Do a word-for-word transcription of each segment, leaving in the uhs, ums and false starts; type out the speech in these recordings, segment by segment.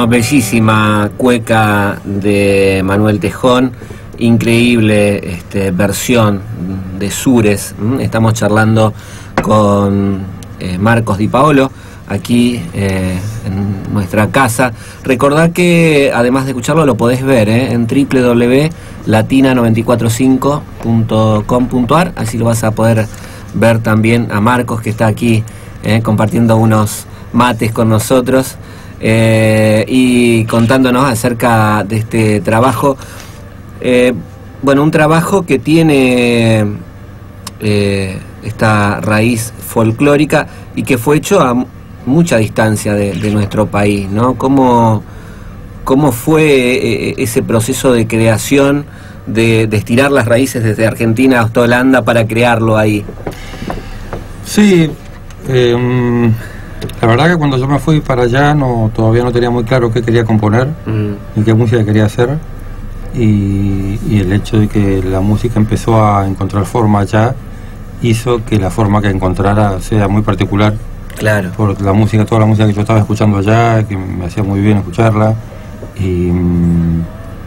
bellísima cueca de Manuel Tejón, increíble este, versión de Sures. Estamos charlando con eh, Marcos Di Paolo aquí eh, en nuestra casa. Recordad que además de escucharlo lo podés ver eh, en doble u doble u doble u punto latina noventa y cuatro cinco punto com punto a r, así lo vas a poder ver también a Marcos, que está aquí eh, compartiendo unos mates con nosotros eh, y contándonos acerca de este trabajo. Eh, bueno, un trabajo que tiene eh, esta raíz folclórica y que fue hecho a mucha distancia de, de nuestro país, ¿no? ¿Cómo, cómo fue eh, ese proceso de creación, de, de estirar las raíces desde Argentina hasta Holanda para crearlo ahí? Sí, eh, la verdad que cuando yo me fui para allá no, todavía no tenía muy claro qué quería componer, mm. ni qué música quería hacer, y, y el hecho de que la música empezó a encontrar forma allá hizo que la forma que encontrara sea muy particular. Claro. Por la música, toda la música que yo estaba escuchando allá, que me hacía muy bien escucharla, y mm,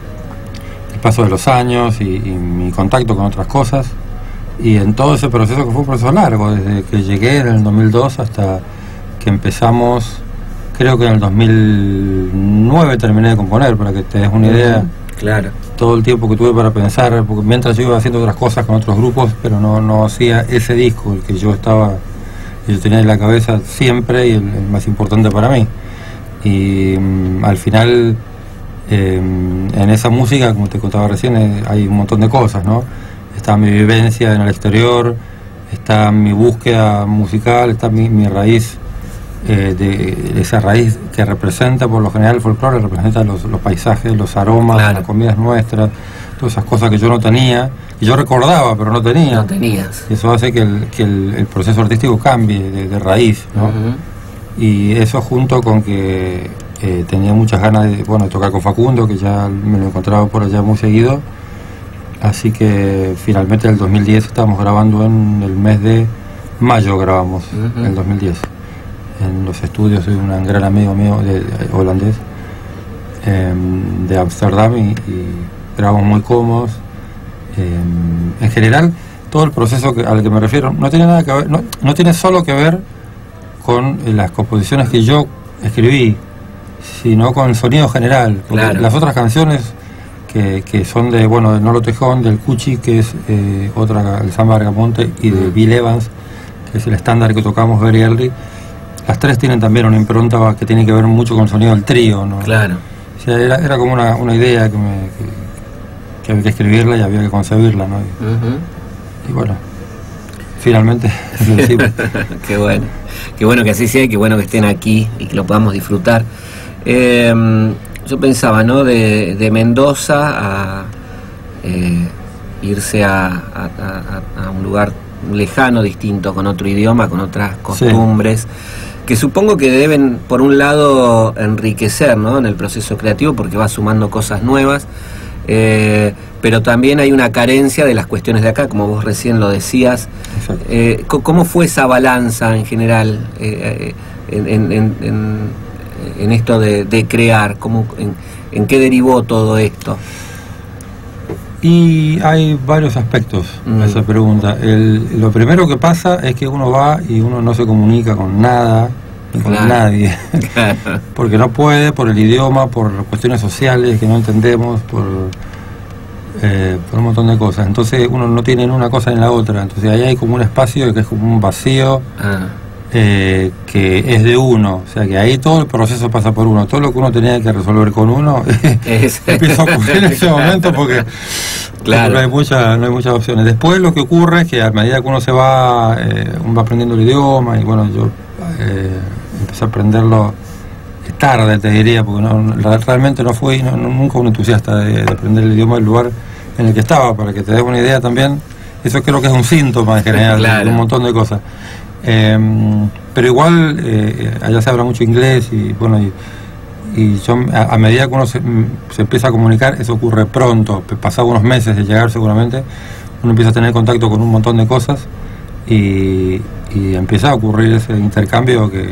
el paso de los años y, y mi contacto con otras cosas, y en todo ese proceso, que fue un proceso largo, desde que llegué en el dos mil dos hasta que empezamos, creo que en el dos mil nueve terminé de componer, para que te des una idea. Claro. Todo el tiempo que tuve para pensar, porque mientras yo iba haciendo otras cosas con otros grupos, pero no, no hacía ese disco, el que yo estaba, yo tenía en la cabeza siempre, y el, el más importante para mí. Y um, al final, eh, en esa música, como te contaba recién, eh, hay un montón de cosas, ¿no? Está mi vivencia en el exterior, está mi búsqueda musical, está mi, mi raíz, eh, de, de esa raíz que representa, por lo general, el folclore representa los, los paisajes, los aromas, claro, las comidas nuestras, todas esas cosas que yo no tenía, y yo recordaba, pero no tenía. No tenías. Eso hace que el, que el, el proceso artístico cambie de, de raíz, ¿no? Uh-huh. Y eso junto con que eh, tenía muchas ganas de, bueno, de tocar con Facundo, que ya me lo encontraba por allá muy seguido. Así que finalmente en el dos mil diez estábamos grabando en el mes de mayo, grabamos, uh-huh, en el dos mil diez, en los estudios de un gran amigo mío de, de, holandés, eh, de Ámsterdam, y, y grabamos muy cómodos. Eh, en general, todo el proceso que, al que me refiero no tiene nada que ver, no, no tiene solo que ver con eh, las composiciones que yo escribí, sino con el sonido general. Claro. Las otras canciones que, que son de, bueno, de Nolo Tejón, del Cuchi, que es eh, otra, el Samba Argamonte, y de Bill Evans, que es el estándar que tocamos very early. Las tres tienen también una impronta que tiene que ver mucho con el sonido del trío, ¿no? Claro. O sea, era, era como una, una idea que, me, que, que había que escribirla y había que concebirla, ¿no? Y, uh-huh, y bueno, finalmente lo hicimos. Qué bueno, qué bueno que así sea, y qué bueno que estén aquí y que lo podamos disfrutar. Eh, yo pensaba, ¿no? De, de Mendoza a eh, irse a, a, a, a un lugar lejano, distinto, con otro idioma, con otras costumbres, sí, que supongo que deben, por un lado, enriquecer, ¿no? En el proceso creativo, porque va sumando cosas nuevas, eh, pero también hay una carencia de las cuestiones de acá, como vos recién lo decías. Eh, ¿Cómo fue esa balanza en general eh, en, en, en, en esto de, de crear? ¿Cómo, en, ¿En qué derivó todo esto? Y hay varios aspectos mm. a esa pregunta. El, lo primero que pasa es que uno va y uno no se comunica con nada, ni con claro, nadie, claro, porque no puede, por el idioma, por cuestiones sociales que no entendemos, por, eh, por un montón de cosas. Entonces uno no tiene ni una cosa ni la otra. Entonces ahí hay como un espacio que es como un vacío, ah. eh, que es de uno. O sea que ahí todo el proceso pasa por uno. Todo lo que uno tenía que resolver con uno empieza a ocurrir en ese momento, porque claro, no hay mucha, no hay muchas opciones. Después lo que ocurre es que a medida que uno se va, eh, uno va aprendiendo el idioma, y bueno, yo eh, empecé a aprenderlo tarde, te diría, porque no, realmente no fui no, nunca un entusiasta de, de aprender el idioma del lugar en el que estaba. Para que te des una idea también, eso creo que es un síntoma en general, claro, de un montón de cosas. Eh, pero igual eh, allá se habla mucho inglés, y bueno, y, y yo, a, a medida que uno se, se empieza a comunicar, eso ocurre pronto, pasado unos meses de llegar seguramente, uno empieza a tener contacto con un montón de cosas, y, y empieza a ocurrir ese intercambio que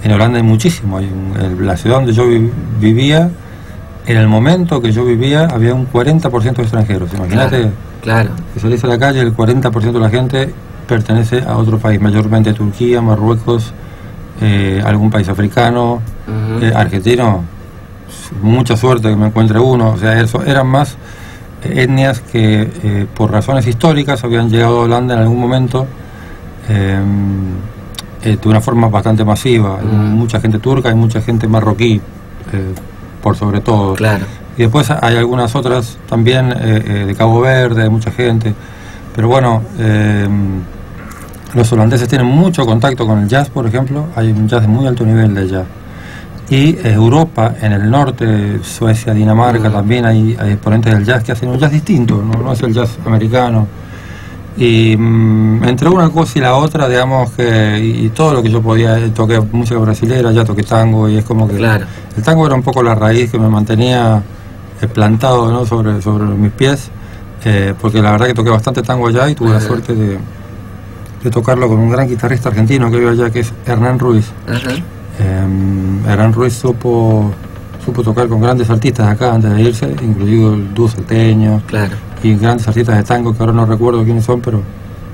En Holanda hay muchísimo. Hay un, el, la ciudad donde yo vi, vivía, en el momento que yo vivía, había un cuarenta por ciento de extranjeros. Imagínate, claro, claro. que salís a la calle, el cuarenta por ciento de la gente pertenece a otro país, mayormente Turquía, Marruecos, eh, algún país africano, uh-huh. eh, argentino, mucha suerte que me encuentre uno. O sea, eso eran más etnias que eh, por razones históricas habían llegado a Holanda en algún momento eh, eh, de una forma bastante masiva. Hay mm. mucha gente turca, hay mucha gente marroquí, eh, por sobre todo. Claro. Y después hay algunas otras también eh, eh, de Cabo Verde, hay mucha gente. Pero bueno, eh, los holandeses tienen mucho contacto con el jazz, por ejemplo. Hay un jazz de muy alto nivel de jazz. Y Europa, en el norte, Suecia, Dinamarca, mm. también hay, hay exponentes del jazz que hacen un jazz distinto, no, no es el jazz americano. Y mmm, entre una cosa y la otra, digamos que, y, y todo lo que yo podía, toqué música brasileña, ya toqué tango, y es como que claro. el tango era un poco la raíz que me mantenía eh, plantado, ¿no?, sobre, sobre mis pies, eh, porque la verdad que toqué bastante tango allá y tuve uh-huh. la suerte de, de tocarlo con un gran guitarrista argentino que vive allá, que es Hernán Ruiz. Uh-huh. Eh, Hernán Ruiz supo, supo tocar con grandes artistas acá antes de irse, incluido el dúo salteño, claro. y grandes artistas de tango que ahora no recuerdo quiénes son, pero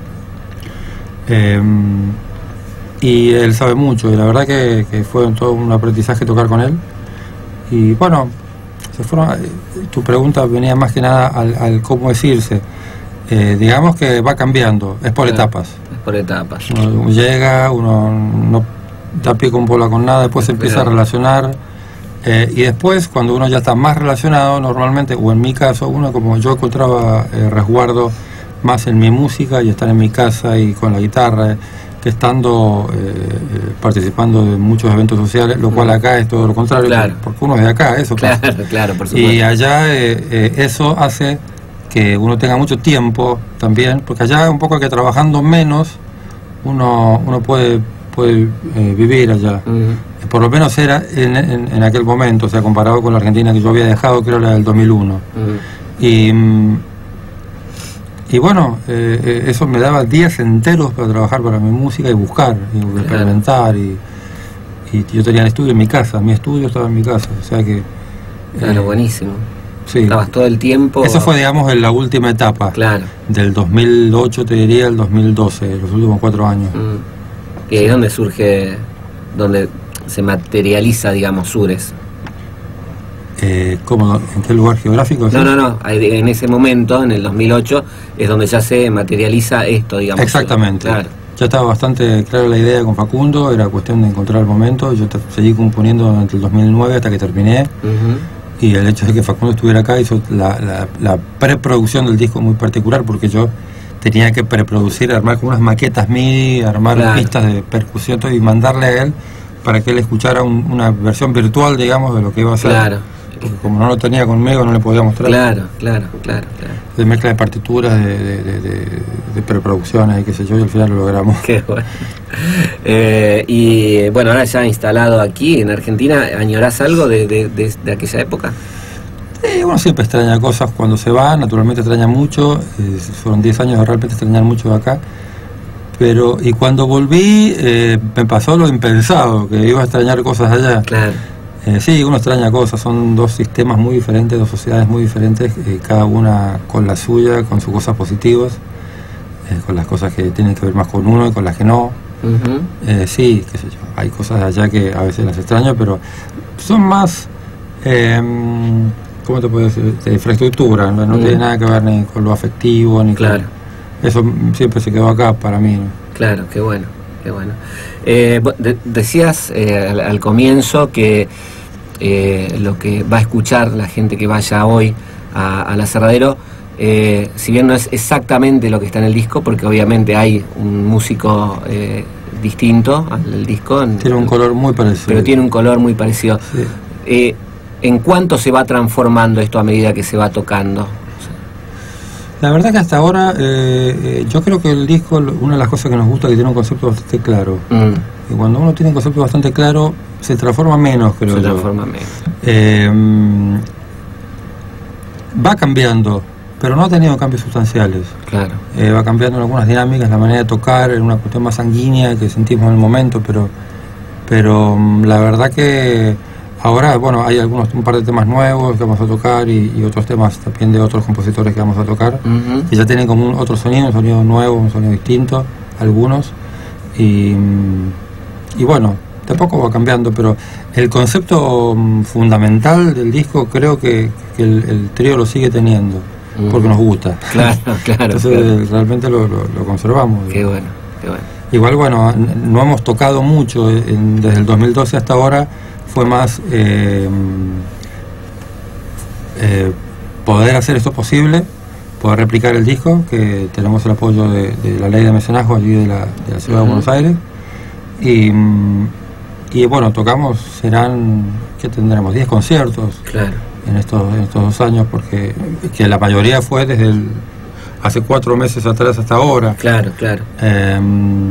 eh, y él sabe mucho, y la verdad que, que fue todo un aprendizaje tocar con él. Y bueno, se fueron, tu pregunta venía más que nada al, al cómo decirse, eh, digamos que va cambiando, es por claro. etapas. Es por etapas. Uno llega, uno no da pie con bola con nada, después se empieza a relacionar, eh, y después cuando uno ya está más relacionado, normalmente, o en mi caso, uno como yo encontraba eh, resguardo más en mi música y estar en mi casa y con la guitarra, eh, que estando eh, participando de muchos eventos sociales, lo cual acá es todo lo contrario, claro. porque uno es de acá, eso claro, pasa. Claro, por supuesto. Y allá eh, eh, eso hace que uno tenga mucho tiempo también, porque allá un poco que trabajando menos, uno, uno puede puede eh, vivir allá. Uh-huh. Por lo menos era en, en, en aquel momento, o sea, comparado con la Argentina que yo había dejado, creo era del dos mil uno. Uh-huh. Y, y bueno, eh, eso me daba días enteros para trabajar para mi música y buscar, y claro. experimentar. Y, y yo tenía el estudio en mi casa, mi estudio estaba en mi casa, o sea que... Claro, eh, buenísimo. Sí. Estabas todo el tiempo... Eso fue, digamos, en la última etapa. Claro. Del dos mil ocho, te diría, el dos mil doce, los últimos cuatro años. Uh-huh. ¿Y ahí donde surge, donde se materializa, digamos, Sures? Eh, ¿Cómo? ¿En qué lugar geográfico? No, no, no, en ese momento, en el dos mil ocho, es donde ya se materializa esto, digamos. Exactamente. Claro. Ya estaba bastante clara la idea con Facundo, era cuestión de encontrar el momento. Yo seguí componiendo durante el dos mil nueve hasta que terminé. Uh-huh. Y el hecho de que Facundo estuviera acá hizo la, la, la preproducción del disco muy particular, porque yo tenía que preproducir, armar como unas maquetas M I D I, armar claro. pistas de percusión y mandarle a él para que él escuchara un, una versión virtual, digamos, de lo que iba a hacer. Claro. Porque como no lo tenía conmigo, no le podía mostrar. Claro, claro, claro. claro. De mezcla de partituras, de, de, de, de, de preproducciones y qué sé yo, y al final lo logramos. Qué bueno. Eh, y bueno, ahora ya instalado aquí en Argentina, ¿añorás algo de, de, de, de aquella época? Sí, uno siempre extraña cosas cuando se va, naturalmente extraña mucho, eh, fueron diez años de realmente extrañar mucho de acá, pero y cuando volví eh, me pasó lo impensado, que iba a extrañar cosas allá. Claro. Eh, sí, uno extraña cosas, son dos sistemas muy diferentes, dos sociedades muy diferentes, eh, cada una con la suya, con sus cosas positivas, eh, con las cosas que tienen que ver más con uno y con las que no. Uh-huh. eh, sí, qué sé yo, hay cosas allá que a veces las extraño, pero son más... Eh, ¿cómo te puedo decir? De infraestructura, no, no mm. tiene nada que ver ni con lo afectivo, ni claro. con... Eso siempre se quedó acá para mí, ¿no? Claro, qué bueno, qué bueno. Eh, de, decías eh, al, al comienzo que eh, lo que va a escuchar la gente que vaya hoy a, a La Aserradero, eh, si bien no es exactamente lo que está en el disco, porque obviamente hay un músico eh, distinto al, al disco. Tiene un color muy parecido. Pero tiene un color muy parecido. Sí. Eh, ¿En cuánto se va transformando esto a medida que se va tocando? La verdad que hasta ahora, eh, eh, yo creo que el disco, una de las cosas que nos gusta es que tiene un concepto bastante claro. Mm. Y cuando uno tiene un concepto bastante claro, se transforma menos, creo Se yo. transforma menos. Eh, va cambiando, pero no ha tenido cambios sustanciales. Claro. Eh, va cambiando en algunas dinámicas, la manera de tocar, en una cuestión más sanguínea que sentimos en el momento, pero... pero um, la verdad que ahora, bueno, hay algunos, un par de temas nuevos que vamos a tocar y, y otros temas también de otros compositores que vamos a tocar, uh-huh. que ya tienen como un, otro sonido, un sonido nuevo, un sonido distinto, algunos, y, y bueno, de poco va cambiando, pero el concepto um, fundamental del disco creo que, que el, el trío lo sigue teniendo, uh-huh. porque nos gusta. Claro, claro. Entonces claro. realmente lo, lo, lo conservamos. Qué bueno, qué bueno. Igual, bueno, no hemos tocado mucho en, desde el dos mil doce hasta ahora. Fue más eh, eh, poder hacer esto posible, poder replicar el disco, que tenemos el apoyo de, de la ley de mecenazgo allí de la, de la ciudad uh-huh. de Buenos Aires, y, y bueno, tocamos, serán, ¿qué tendremos? diez conciertos claro. en, estos, en estos dos años, porque que la mayoría fue desde el, hace cuatro meses atrás hasta ahora. Claro, claro. Eh,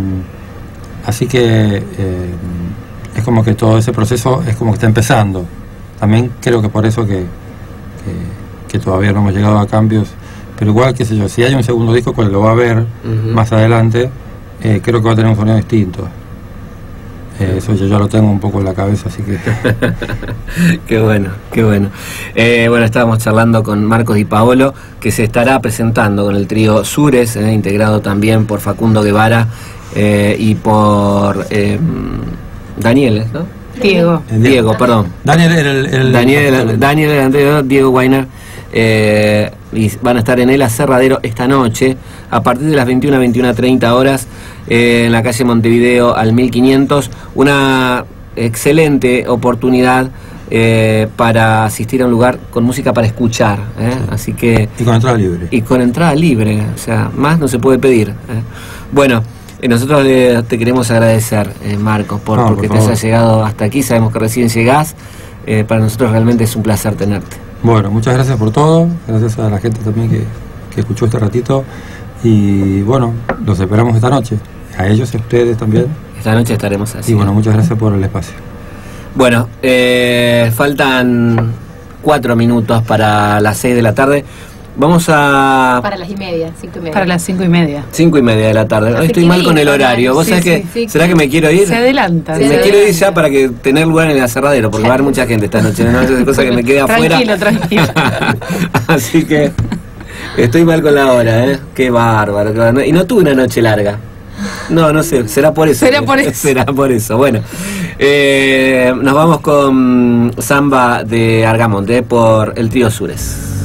así que... Eh, es como que todo ese proceso es como que está empezando. También creo que por eso que, que, que todavía no hemos llegado a cambios, pero igual, qué sé yo, si hay un segundo disco, cual lo va a ver uh-huh. más adelante, eh, creo que va a tener un sonido distinto. Eh, eso yo ya lo tengo un poco en la cabeza, así que... Qué bueno, qué bueno. Eh, bueno, estábamos charlando con Marcos Di Paolo, que se estará presentando con el trío Sures, eh, integrado también por Facundo Guevara eh, y por... Eh, Daniel, ¿no? Diego. Diego, perdón. Daniel era el, el... Daniel, el, Daniel el anterior, Diego Weiner. Eh, y van a estar en el Aserradero esta noche, a partir de las veintiuna a veintiuna treinta horas, eh, en la calle Montevideo al mil quinientos. Una excelente oportunidad eh, para asistir a un lugar con música para escuchar. ¿eh? Sí. Así que... Y con entrada libre. Y con entrada libre, o sea, más no se puede pedir. ¿eh? Bueno... Nosotros eh, te queremos agradecer, eh, Marcos, por, no, porque por te hayas llegado hasta aquí. Sabemos que recién llegás. Eh, para nosotros realmente es un placer tenerte. Bueno, muchas gracias por todo. Gracias a la gente también que, que escuchó este ratito. Y bueno, los esperamos esta noche. A ellos, a ustedes también. Esta noche estaremos así. Y bueno, muchas gracias por el espacio. Bueno, eh, faltan cuatro minutos para las seis de la tarde. Vamos a... Para las y media, cinco y media. Para las cinco y media. Cinco y media de la tarde. Hoy estoy mal con el horario. ¿Vos sí, sabés sí, que sí, ¿será sí. que me quiero ir? Se adelanta. Se me se quiero adelanta. ir ya para que tener lugar en el aserradero, porque va a haber mucha gente esta noche. No es cosa que me quede afuera. Tranquilo, tranquilo. Así que estoy mal con la hora, ¿eh? Qué bárbaro, qué bárbaro. Y no tuve una noche larga. No, no sé, será por eso. Será por eso. Será por eso. Bueno, eh, nos vamos con Samba de Argamonte por el trío Sures.